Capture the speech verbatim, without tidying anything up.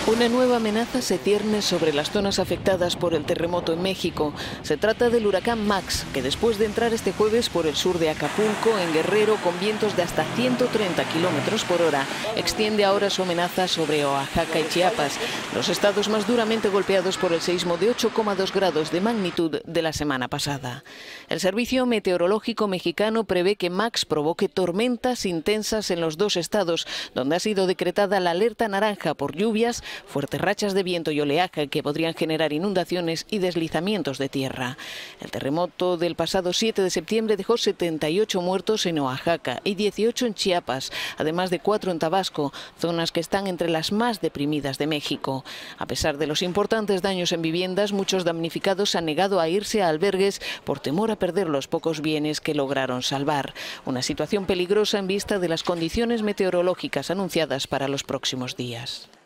Una nueva amenaza se cierne sobre las zonas afectadas por el terremoto en México. Se trata del huracán Max, que después de entrar este jueves por el sur de Acapulco, en Guerrero, con vientos de hasta ciento treinta kilómetros por hora, extiende ahora su amenaza sobre Oaxaca y Chiapas, los estados más duramente golpeados por el seísmo de ocho coma dos grados de magnitud de la semana pasada. El Servicio Meteorológico Mexicano prevé que Max provoque tormentas intensas en los dos estados, donde ha sido decretada la alerta naranja por lluvias, fuertes rachas de viento y oleaje que podrían generar inundaciones y deslizamientos de tierra. El terremoto del pasado siete de septiembre dejó setenta y ocho muertos en Oaxaca y dieciocho en Chiapas, además de cuatro en Tabasco, zonas que están entre las más deprimidas de México. A pesar de los importantes daños en viviendas, muchos damnificados han negado a irse a albergues por temor a perder los pocos bienes que lograron salvar. Una situación peligrosa en vista de las condiciones meteorológicas anunciadas para los próximos días.